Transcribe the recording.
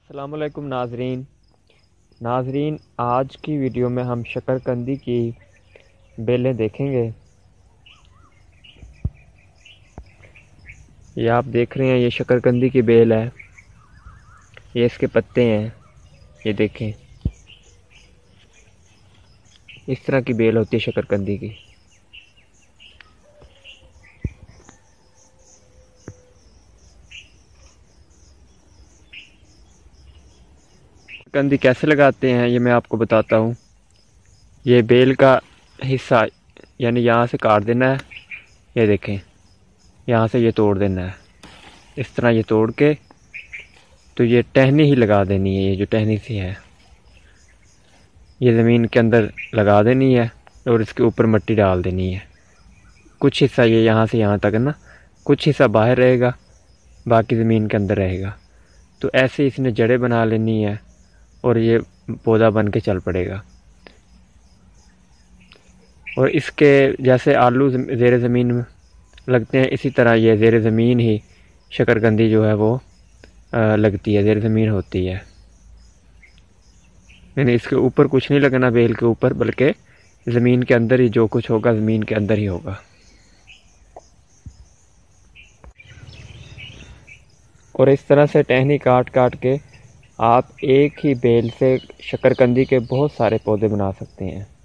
अस्सलामुअलैकुम नाजरीन, आज की वीडियो में हम शकरकंदी की बेलें देखेंगे। ये आप देख रहे हैं, ये शकरकंदी की बेल है, ये इसके पत्ते हैं। ये देखें, इस तरह की बेल होती है शकरकंदी की। शकरकंदी कैसे लगाते हैं ये मैं आपको बताता हूँ। ये बेल का हिस्सा यानी यहाँ से काट देना है। ये देखें, यहाँ से ये तोड़ देना है। इस तरह ये तोड़ के तो ये टहनी ही लगा देनी है। ये जो टहनी सी है ये ज़मीन के अंदर लगा देनी है और इसके ऊपर मिट्टी डाल देनी है। कुछ हिस्सा ये यहाँ से यहाँ तक ना, कुछ हिस्सा बाहर रहेगा, बाकी ज़मीन के अंदर रहेगा। तो ऐसे इसने जड़ें बना लेनी है और ये पौधा बन के चल पड़ेगा। और इसके जैसे आलू ज़ेर ज़मीन में लगते हैं, इसी तरह ये ज़ेर ज़मीन ही शकरकंदी जो है वो लगती है, ज़ेर ज़मीन होती है। यानी इसके ऊपर कुछ नहीं लगना, बेल के ऊपर, बल्कि ज़मीन के अंदर ही जो कुछ होगा ज़मीन के अंदर ही होगा। और इस तरह से टहनी काट काट के आप एक ही बेल से शकरकंदी के बहुत सारे पौधे बना सकते हैं।